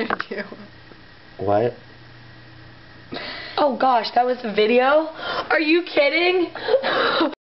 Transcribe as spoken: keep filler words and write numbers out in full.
do. What? Oh gosh, that was a video? Are you kidding?